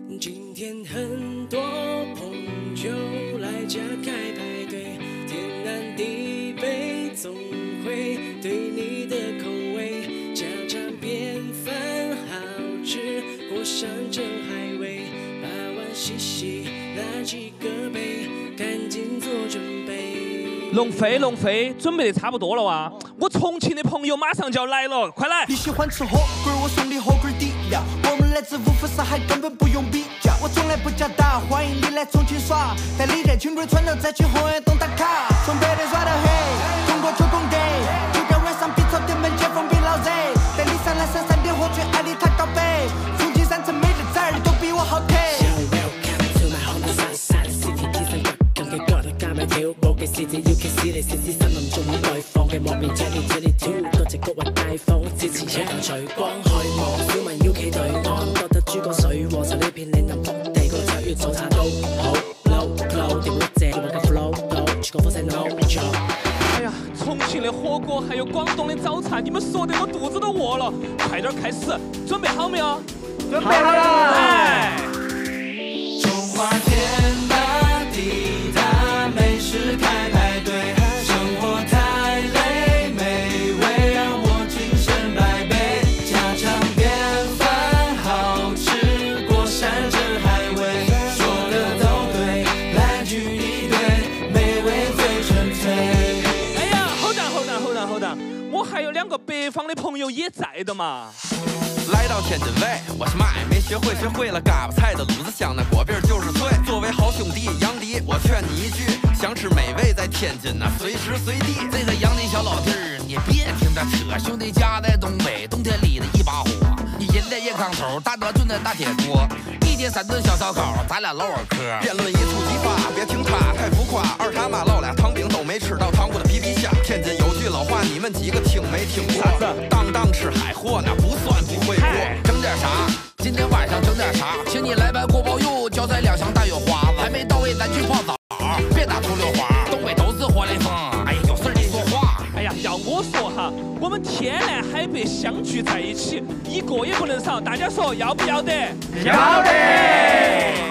今天很多朋友来家开派对，天南地北总会对你的口味家常便饭好吃，过山珍海味，把碗洗洗，拿几个杯，赶紧做准备。 龙飞，准备的差不多了哇！我重庆的朋友马上就要来了，快来！ 你喜欢吃火锅，我送你火锅底料。我们来自五湖四海，根本不用比较。我从来不假打，欢迎你来重庆耍，带你在轻轨穿流再去洪崖洞打卡。从北戴耍到黑，通过9公里，就在晚上比朝天门接风比老热，带你上来山山点火去爱你塔高北，重庆山城每个仔儿都比我好睇。City, you can see the city 森林中內放嘅莫面 Jelly Jelly Two， 多謝各位大方支持一堂隨光開幕，小民要企對岸，覺得珠江水和就呢片嶺南福地個茶葉早茶都好 low low， 點乜謝叫我嘅 flow 到全個科室 no job。 哎呀，重慶的火鍋還有廣東的早餐，你們說得我肚子都餓了，快點開始，準備好沒有？準備好了。哎， 中華天大地大，美食開派對，生活太累，美味讓我精神百倍，家常便飯好吃，過山珍海味，說的都對，來聚一堆，美味最純粹。 哎呀，好等，我還有2個北方的朋友也在的嘛。 來到天津衛，我是麥，沒學會了嘎巴菜的滷子香，那鍋餅就是脆。作為好兄弟楊迪，我勸你一句，想吃美味在天津那隨時隨地。這個楊迪小老弟兒，你別聽他扯，兄弟家在東北，冬天裡的一把火。你現在夜炕頭，大德燉的大鐵鍋，1天3頓小燒烤，咱倆嘮會嗑。辯論一觸即發，別聽他太浮誇。二他媽烙倆糖餅都沒吃到糖葫蘆皮皮蝦。天津有句老話，你們幾個聽沒聽過？當吃海貨，那不算不會過。整點啥？今天晚上整點啥？請你來碗鍋包肉，澆在2箱大月花子，還沒到位咱去泡澡，別打出溜滑。東北都是活雷鋒，哎呀，有事你說話。 哎呀，要我說哈，我們天南海北相聚在一起，一個也不能少，大家說要不要得？ 要得！